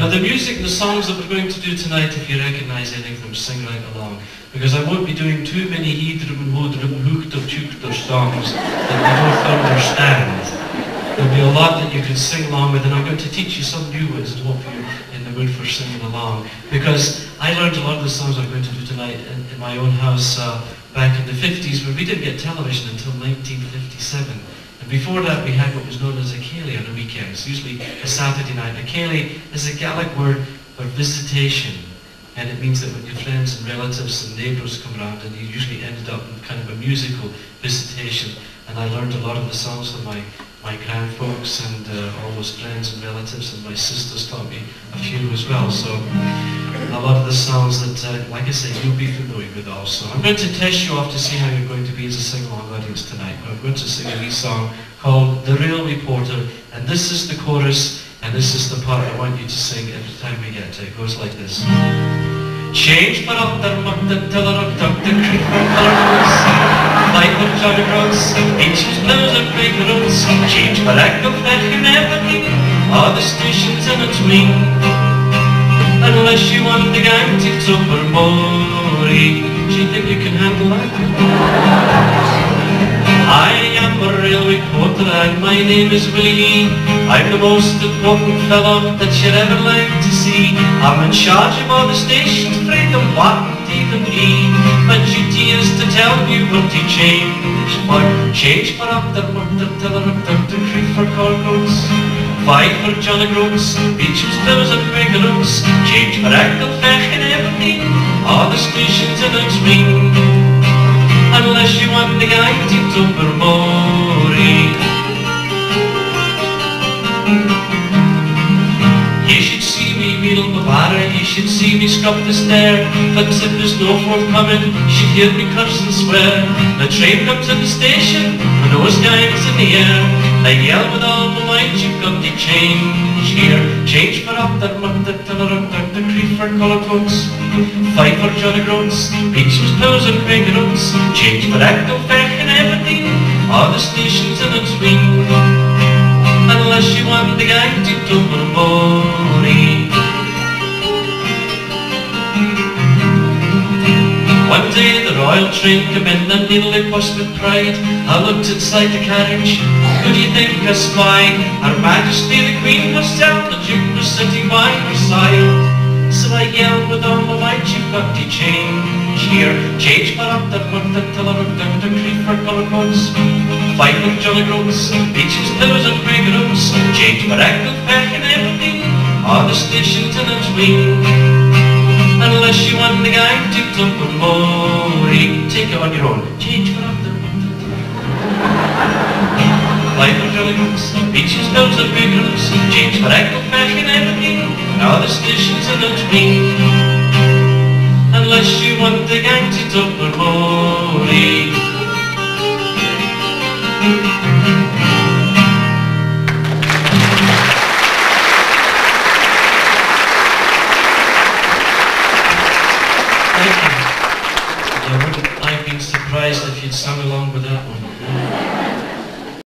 Now the music, the songs that we're going to do tonight, if you recognise any of them, sing right along. Because I won't be doing too many heedrum and hodrum, hooked or chuked or songs that you don't understand. There'll be a lot that you can sing along with, and I'm going to teach you some new ones and hope you're in the mood for singing along. Because I learned a lot of the songs I'm going to do tonight in my own house back in the 50s, where we didn't get television until 1957. And before that we had what was known as a ceilidh on the weekends, usually a Saturday night. A ceilidh is a Gaelic word for visitation, and it means that when your friends and relatives and neighbours come around, and you usually ended up in kind of a musical visitation. And I learned a lot of the songs from my grandfolks and all those friends and relatives, and my sisters taught me a few as well. So a lot of the songs that, like I say, you'll be familiar with also. I'm going to test you off to see how you're going to be as a sing-along audience tonight. I'm going to sing a wee song called The Railway Porter, and this is the chorus, and this is the part I want you to sing every time we get to it. It goes like this. Change for up there, muck the tiller of Dr. Creeper Colors, light of Johnny Gross, ancient blues and break roads, change for echo flesh and everything, all the stations in its wing. Unless you want the gang to Tupper Mori, do you think you can handle that? I am a railway porter and my name is Willie. I'm the most important fellow that you'd ever like to see. I'm in charge of all the stations, freedom, what even be. My duty is to tell you what to change for. Change for up the tiller of Dr. Creeper Corcoats, 5 for Johnny Groats, Beecham's Blues and Quaker Oats, change for Echo Feck and everything, all the stations in its ring. Unless you want the guy to Tuppermorey. You should see me wheel the bar, you should see me scrub the stair, but if there's no forthcoming, you should hear me curse and swear. The train comes to the station, the nose guides in the air, I yell with all my might, you've got to change here. Change for up that month, the tiller of Dr. Creeper Colorcoats, 5 for Johnny Groats, Beecham's Blues and Quaker Oats, change for Echo Feck and everything, all the stations in its wing. Unless you want the gang to Tuppermorey. One day the royal train came in and nearly pushed with pride. I looked inside the carriage, who do you think I spied? Her Majesty the Queen herself, the Duke was sitting by her side. So I yelled with all my might, you've got to change here. Change for up that month, the tiller of Dr. Creeper Colorcoats, 5 for Johnny Groats, Beecham's Blues and Quaker Oats, change for Echo Feck and everything, all the stations in its wing. Unless you want the guy to Tuppermorey, take it on your own. Change for up the month, 5 for Johnny Groats, Beecham's Blues and Quaker Oats, change for Echo Feck and everything, all the stations in its wing. Unless you want the gang to Tuppermorey. Thank you. I've been surprised if you'd sung along with that one.